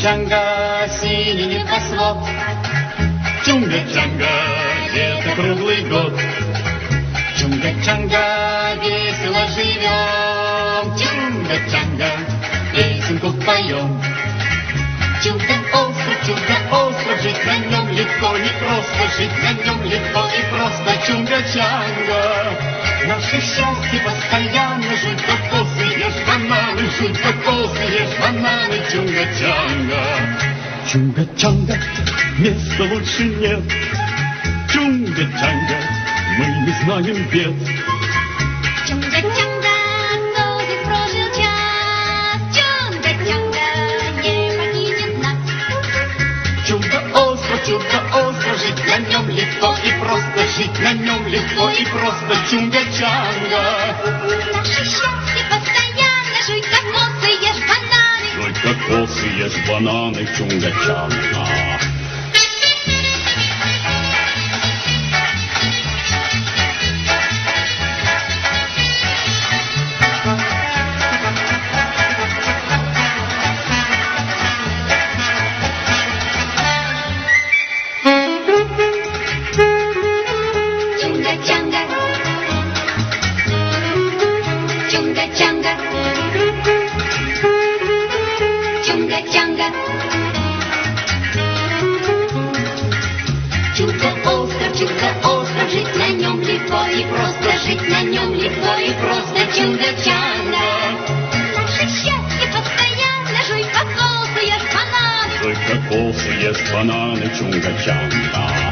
Чунга-чанга, синий небосвод. Чунга-чанга, лето круглый год. Чунга-чанга, весело живем. Чунга-чанга, песенку поем. Чунга-остров, жить на нем легко, не просто. Жить на нем легко и просто. Чунга-чанга, наше счастье постоянно. Жуй кокосы, ешь бананы, жуй кокосы, ешь бананы. Чунга-чанга. Чунга-чанга, места лучше нет. Чунга-чанга, мы не знаем бед. Чунга-чанга, долго прожил час. Чунга-чанга, не покинет нас. Чунга-остров, жить на нем легко и просто. Жить на нем легко и просто. Чунга-чанга. Наше счастье постоянно. Жуй кокосы, ешь бананы. Жуй кокосы, ешь бананы. Чунга-чанга. Чунга-чанга, чунга-чанга, чунга-чанга. Чунга-остров, жить на нем легко и просто. Жить на нем легко и просто. Чунга-чанга. Наше счастье постоянно. Жуй кокосы, ешь бананы. Жуй кокосы, ешь бананы. Чунга-чанга.